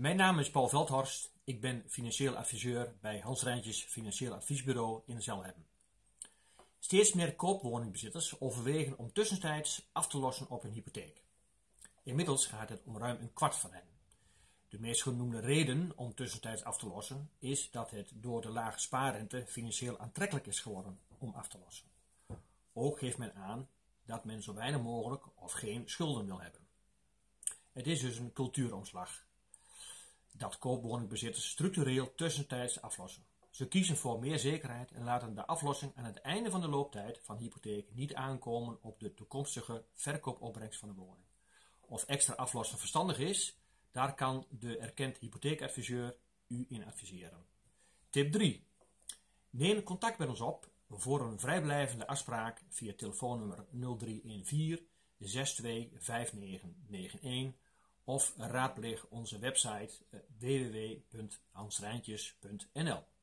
Mijn naam is Paul Veldhorst. Ik ben financieel adviseur bij Hans Rijntjes Financieel Adviesbureau in Zelhem. Steeds meer koopwoningbezitters overwegen om tussentijds af te lossen op een hypotheek. Inmiddels gaat het om ruim een kwart van hen. De meest genoemde reden om tussentijds af te lossen is dat het door de lage spaarrente financieel aantrekkelijk is geworden om af te lossen. Ook geeft men aan dat men zo weinig mogelijk of geen schulden wil hebben. Het is dus een cultuuromslag dat koopwoningbezitters structureel tussentijds aflossen. Ze kiezen voor meer zekerheid en laten de aflossing aan het einde van de looptijd van hypotheek niet aankomen op de toekomstige verkoopopbrengst van de woning. Of extra aflossen verstandig is, daar kan de erkend hypotheekadviseur u in adviseren. Tip 3. Neem contact met ons op voor een vrijblijvende afspraak via telefoonnummer 0314 625991 of raadpleeg onze website www.hansrijntjes.nl.